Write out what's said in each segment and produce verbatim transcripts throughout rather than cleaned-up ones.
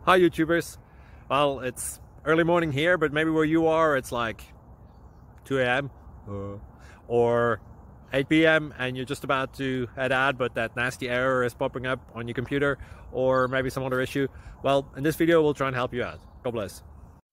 Hi YouTubers. Well, it's early morning here, but maybe where you are it's like two A M uh, or eight P M and you're just about to head out, but that nasty error is popping up on your computer, or maybe some other issue. Well, in this video we'll try and help you out. God bless.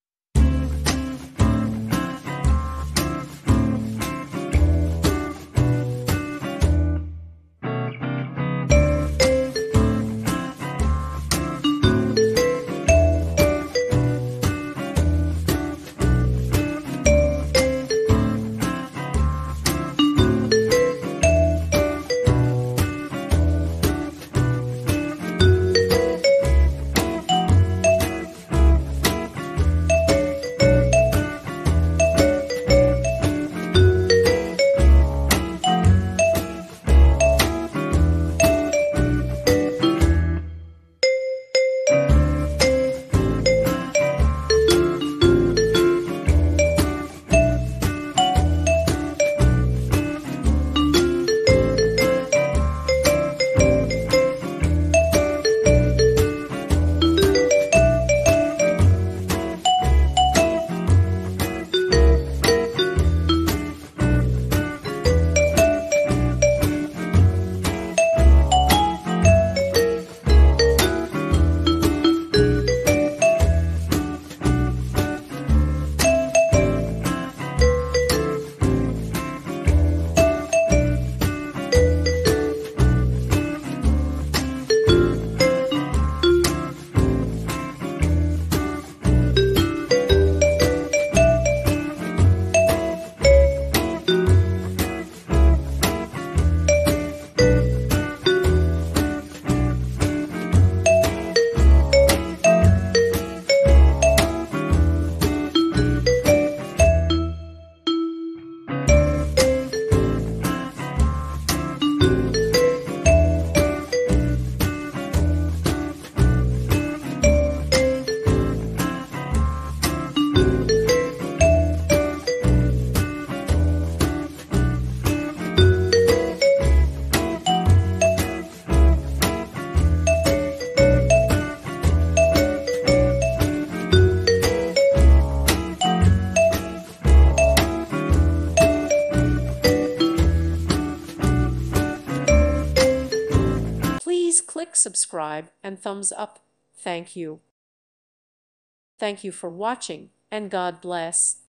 Please click subscribe and thumbs up. Thank you. Thank you for watching, and God bless.